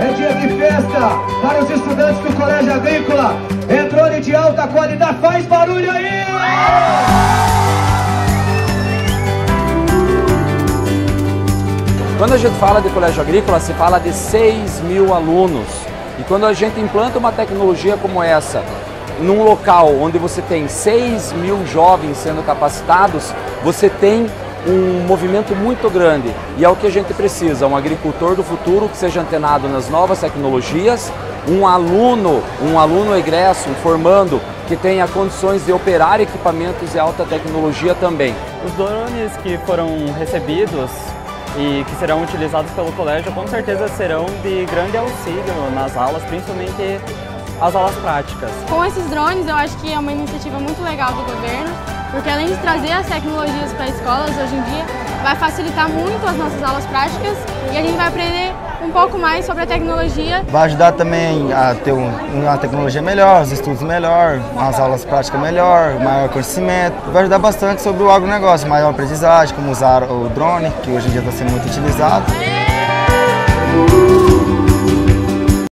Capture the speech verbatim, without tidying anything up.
É dia de festa para os estudantes do Colégio Agrícola. É drone de alta qualidade, faz barulho aí! Quando a gente fala de Colégio Agrícola, se fala de seis mil alunos. E quando a gente implanta uma tecnologia como essa, num local onde você tem seis mil jovens sendo capacitados, você tem um movimento muito grande. E é o que a gente precisa, um agricultor do futuro que seja antenado nas novas tecnologias, um aluno, um aluno egresso, um formando, que tenha condições de operar equipamentos de alta tecnologia também. Os drones que foram recebidos e que serão utilizados pelo colégio com certeza serão de grande auxílio nas aulas, principalmente as aulas práticas. Com esses drones eu acho que é uma iniciativa muito legal do governo, porque além de trazer as tecnologias para as escolas hoje em dia, vai facilitar muito as nossas aulas práticas e a gente vai aprender um pouco mais sobre a tecnologia. Vai ajudar também a ter uma tecnologia melhor, os estudos melhor, as aulas práticas melhor, maior conhecimento. Vai ajudar bastante sobre o agronegócio, maior aprendizagem, como usar o drone, que hoje em dia está sendo muito utilizado.